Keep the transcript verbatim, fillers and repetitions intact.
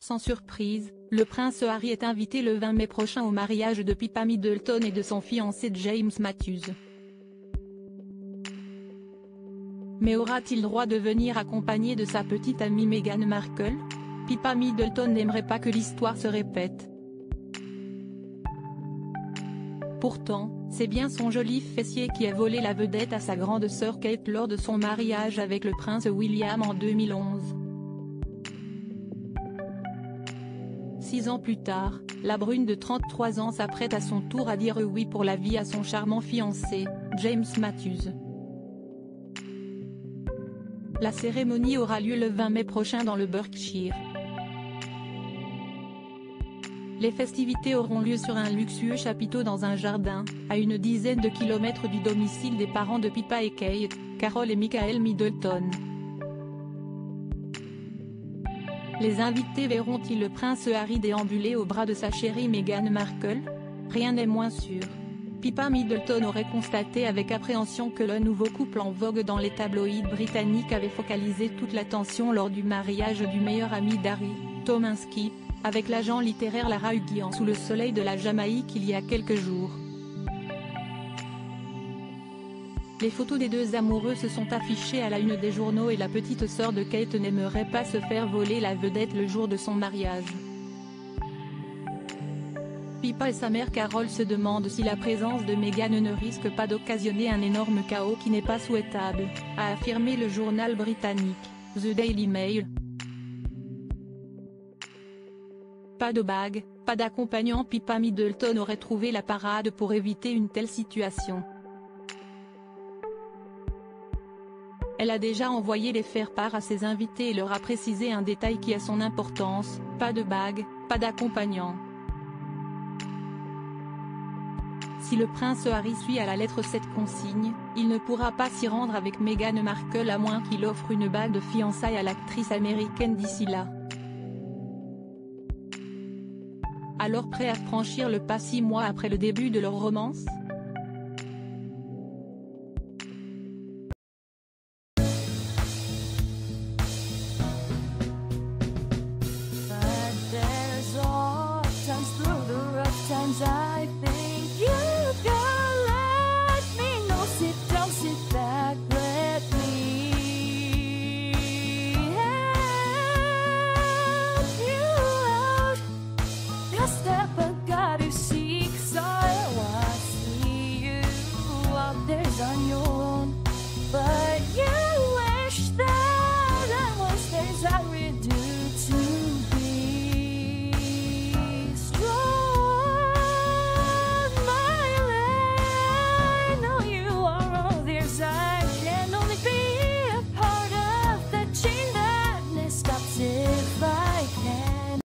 Sans surprise, le prince Harry est invité le vingt mai prochain au mariage de Pippa Middleton et de son fiancé James Matthews. Mais aura-t-il droit de venir accompagné de sa petite amie Meghan Markle? Pippa Middleton n'aimerait pas que l'histoire se répète. Pourtant, c'est bien son joli fessier qui a volé la vedette à sa grande sœur Kate lors de son mariage avec le prince William en deux mille onze. Six ans plus tard, la brune de trente-trois ans s'apprête à son tour à dire oui pour la vie à son charmant fiancé, James Matthews. La cérémonie aura lieu le vingt mai prochain dans le Berkshire. Les festivités auront lieu sur un luxueux chapiteau dans un jardin, à une dizaine de kilomètres du domicile des parents de Pippa et Kate, Carol et Michael Middleton. Les invités verront-ils le prince Harry déambuler au bras de sa chérie Meghan Markle? Rien n'est moins sûr. Pippa Middleton aurait constaté avec appréhension que le nouveau couple en vogue dans les tabloïds britanniques avait focalisé toute l'attention lors du mariage du meilleur ami d'Harry, Thomas Skip, avec l'agent littéraire Lara Huguian sous le soleil de la Jamaïque il y a quelques jours. Les photos des deux amoureux se sont affichées à la une des journaux et la petite sœur de Kate n'aimerait pas se faire voler la vedette le jour de son mariage. Pippa et sa mère Carol se demandent si la présence de Meghan ne risque pas d'occasionner un énorme chaos qui n'est pas souhaitable, a affirmé le journal britannique, The Daily Mail. Pas de bague, pas d'accompagnant. Pippa Middleton aurait trouvé la parade pour éviter une telle situation. Elle a déjà envoyé les faire-part à ses invités et leur a précisé un détail qui a son importance, pas de bague, pas d'accompagnant. Si le prince Harry suit à la lettre cette consigne, il ne pourra pas s'y rendre avec Meghan Markle à moins qu'il offre une bague de fiançailles à l'actrice américaine d'ici là. Alors prêt à franchir le pas six mois après le début de leur romance?